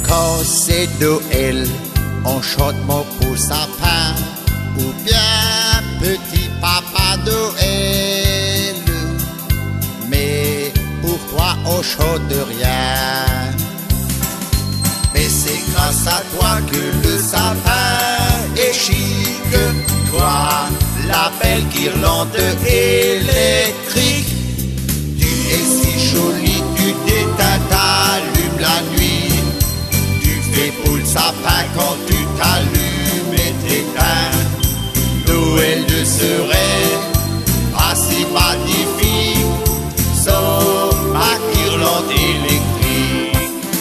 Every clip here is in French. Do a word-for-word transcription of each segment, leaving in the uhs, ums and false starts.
Quand c'est Noël, on chante mon beau sapin, ou bien petit papa Noël. Mais pourquoi on chante rien? Mais c'est grâce à toi que le sapin est chic. Toi, la belle guirlande électrique. Tu es si jolie, tu t'éteins, t'allumes la nuit. Tu fais beau le sapin quand tu t'allumes et t'éteins. Noël ne serait pas si magnifique sans ma guirlande électrique.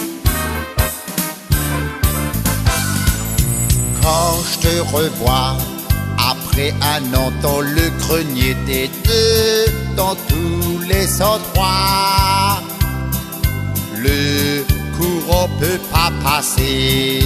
Quand je te revois après un an dans le grenier des deux, dans tous les endroits, le courant peut pas passer.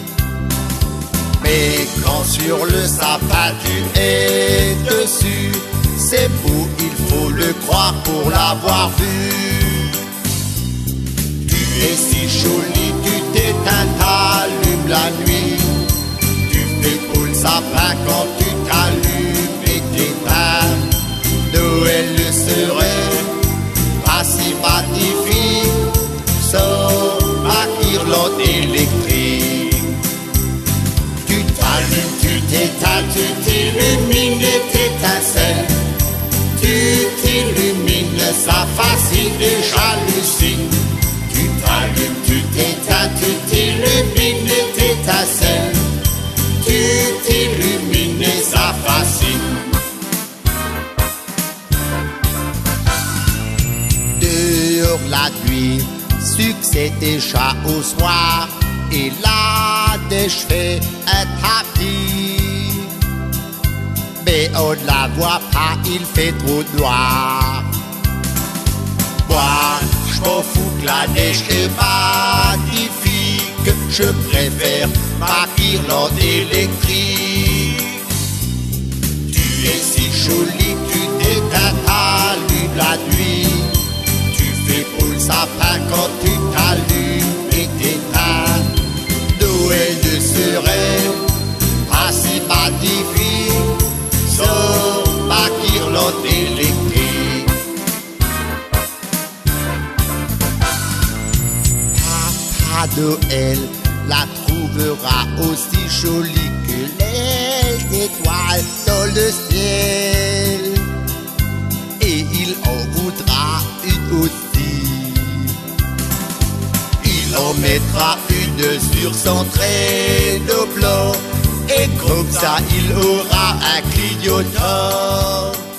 Mais quand sur le sapin tu es dessus, c'est beau, il faut le croire pour l'avoir vu. Tu es si jolie, tu t'éteins, t'allumes la nuit. Tu fais beau le sapin quand tu t'allumes et t'éteins. Noël ne serait pas si magnifique sans ma guirlande électrique. Tu t'allumes, tu t'éteins, tu t'illumines et t'étincelles. Tu t'illumines, ça fascine et jalousie. Tu t'allumes, tu t'éteins, tu t'illumines et t'étincelles. Tu t'illumines et ça fascine. Dehors la nuit succède déjà au soir, et là des cheveux un tapis. Mais on ne la voit pas, il fait trop noir. Moi, je m'en fous que la neige est magnifique. Je préfère ma guirlande électrique. Tu es si jolie, tu t'éteins, t'allumes la nuit. Tu fais beau le sapin quand tu t'allumes et t'éteins. Noël ne serait pas si magnifique sans ma guirlande électrique. Papa Noël la trouvera aussi jolie que les étoiles dans le ciel, et il en voudra une aussi. Il en mettra une sur son traîneau blanc, et comme ça il aura un clignotant.